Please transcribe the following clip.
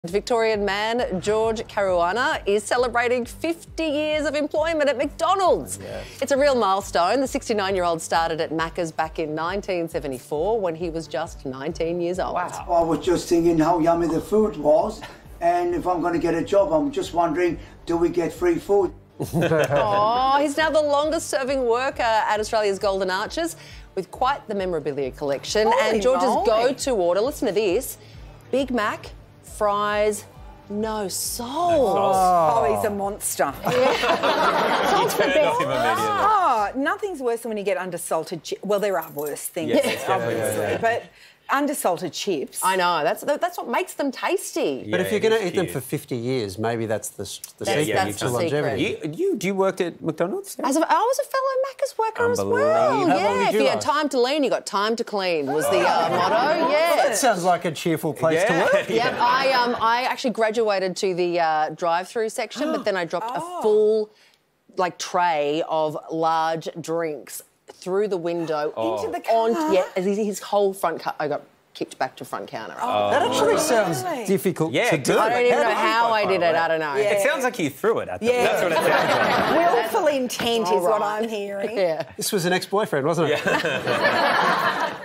Victorian man George Caruana is celebrating 50 years of employment at McDonald's. Yes. It's a real milestone. The 69-year-old started at Maccas back in 1974 when he was just 19 years old. Wow. I was just thinking how yummy the food was, and if I'm going to get a job, I'm just wondering, do we get free food? Oh, he's now the longest-serving worker at Australia's Golden Arches with quite the memorabilia collection. Holy and George's moly. go-to order, listen to this, Big Mac, fries, no sauce. Oh, he's a monster. Salt's the best. Oh, nothing's worse than when you get undersalted chips. Well, there are worse things, obviously, but undersalted chips. I know, that's what makes them tasty. But if you're going to eat them for 50 years, maybe that's the secret that's to the longevity. secret. You worked at McDonald's? I was a fellow Maccas worker as well. Unbelievable. How long Yeah, did if you you had last? time to lean, you got time to clean was the motto. That Yeah. sounds like a cheerful place to work. Yep, I actually graduated to the drive-through section, but then I dropped a full tray of large drinks through the window Into the car? his whole front car. I got kicked back to front counter. That actually sounds difficult to do. I don't even know how I did it. I don't know. Yeah. It sounds like you threw it at them. Yeah. That's what it sounds like. Willful intent is what I'm hearing. Yeah. This was an ex-boyfriend, wasn't it? Yeah.